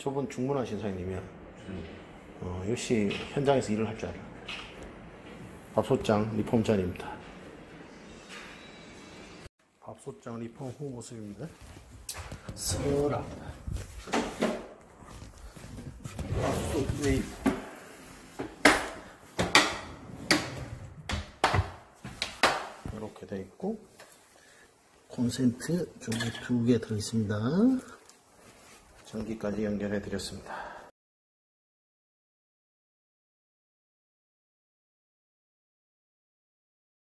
저분 중문하신 사장님이야. 역시 현장에서 일을 할 줄 알아. 밥솥장 리폼자리입니다. 밥솥장 리폼 후 모습입니다. 서랍, 밥솥 웨이, 이렇게 되어 있고, 콘센트 종이 2개 들어있습니다. 전기까지 연결해 드렸습니다.